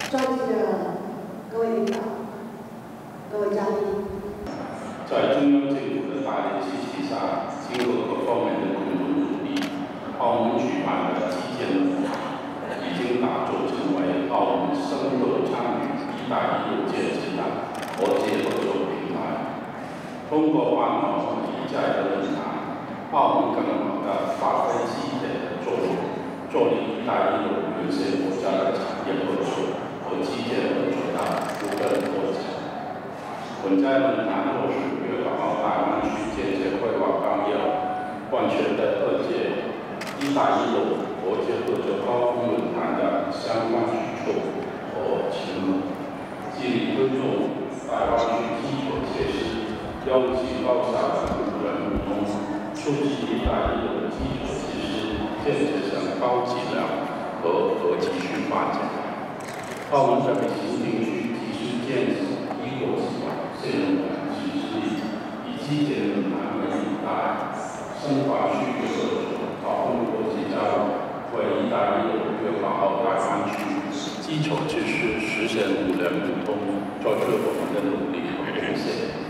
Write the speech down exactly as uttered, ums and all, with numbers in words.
专机的各位领导、各位嘉宾， 在中央政府的大力支持下，经过各方面的共同努力，澳门举办的基建论坛已经打造成为澳门深度参与“一带一路”建设的国际合作平台。通过办好一再的论坛，澳门更好地发挥积极的作用，助力“一带一路”有些国家的产业合作和基建合作的不断拓展。本届论坛落实粤港澳大湾区建设规划纲要，贯彻了二届“一带一路”国际合作高峰论坛的相关举措和承诺，致力推动大湾区基础设施优质高效的互联互通，促进“一带一路”基础设施建设向高质量和可持续发展。澳门特别行政区及时建设一国之管信任感实施力，以基建论坛为引带，深化区域合作，讨论国际交流，为“一带一路”粤港澳大湾区基础设施实现互联互通做出我们的努力和贡献。